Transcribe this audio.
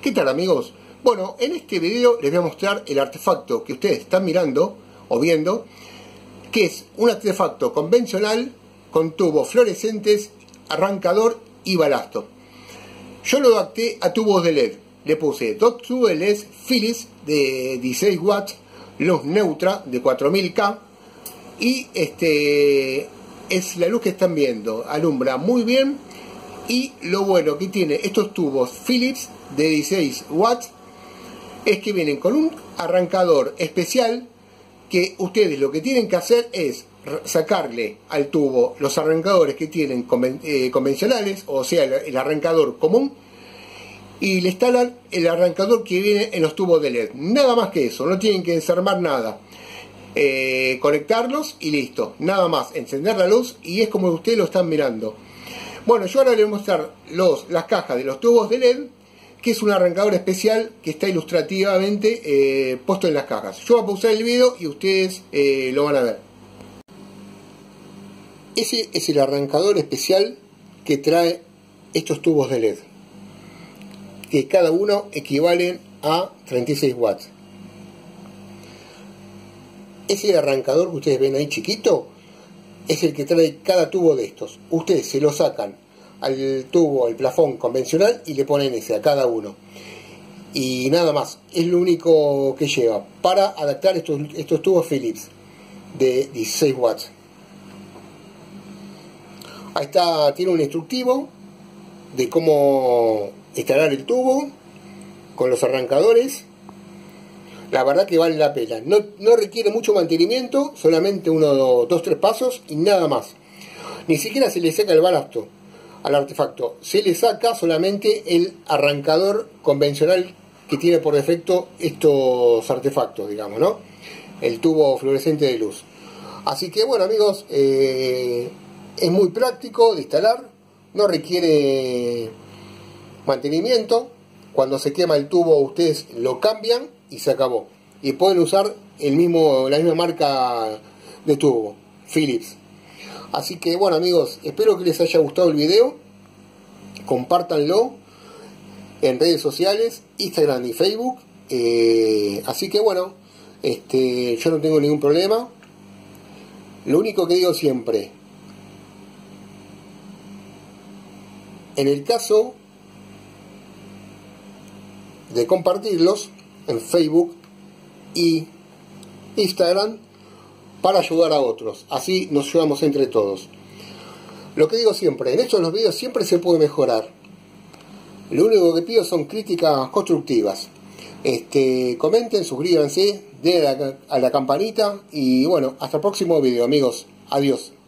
¿Qué tal, amigos? Bueno, en este video les voy a mostrar el artefacto que ustedes están mirando o viendo, que es un artefacto convencional con tubos fluorescentes, arrancador y balasto. Yo lo adapté a tubos de LED. Le puse dos tubos de LED Philips de 16 watts, luz neutra de 4000K y es la luz que están viendo. Alumbra muy bien y lo bueno que tiene estos tubos Philips de 16 watts es que vienen con un arrancador especial, que ustedes lo que tienen que hacer es sacarle al tubo los arrancadores que tienen convencionales, o sea el arrancador común, y le instalan el arrancador que viene en los tubos de LED. Nada más que eso, no tienen que desarmar nada. Conectarlos y listo, nada más, encender la luz y es como ustedes lo están mirando. Bueno, yo ahora les voy a mostrar las cajas de los tubos de LED, que es un arrancador especial que está ilustrativamente puesto en las cajas. Yo voy a pausar el video y ustedes lo van a ver. Ese es el arrancador especial que trae estos tubos de LED, que cada uno equivalen a 36 watts. Ese arrancador que ustedes ven ahí chiquito es el que trae cada tubo de estos. Ustedes se lo sacan al tubo, al plafón convencional y le ponen ese a cada uno. Y nada más, es lo único que lleva para adaptar estos tubos Philips de 16 watts. Ahí está, tiene un instructivo de cómo instalar el tubo con los arrancadores. La verdad que vale la pena. No requiere mucho mantenimiento, solamente 1, 2, 3 pasos y nada más. Ni siquiera se le saca el balasto al artefacto. Se le saca solamente el arrancador convencional que tiene por defecto estos artefactos, digamos, ¿no? El tubo fluorescente de luz. Así que bueno, amigos, es muy práctico de instalar. No requiere mantenimiento. Cuando se quema el tubo ustedes lo cambian y se acabó. Y pueden usar la misma marca de tubo, Philips. Así que bueno, amigos, espero que les haya gustado el video. Compártanlo en redes sociales, Instagram y Facebook. Así que bueno, yo no tengo ningún problema. Lo único que digo siempre, en el caso de compartirlos en Facebook y Instagram para ayudar a otros, así nos ayudamos entre todos. Lo que digo siempre, en estos los videos siempre se puede mejorar. Lo único que pido son críticas constructivas. Comenten, suscríbanse, denle a la campanita y bueno, hasta el próximo video, amigos. Adiós.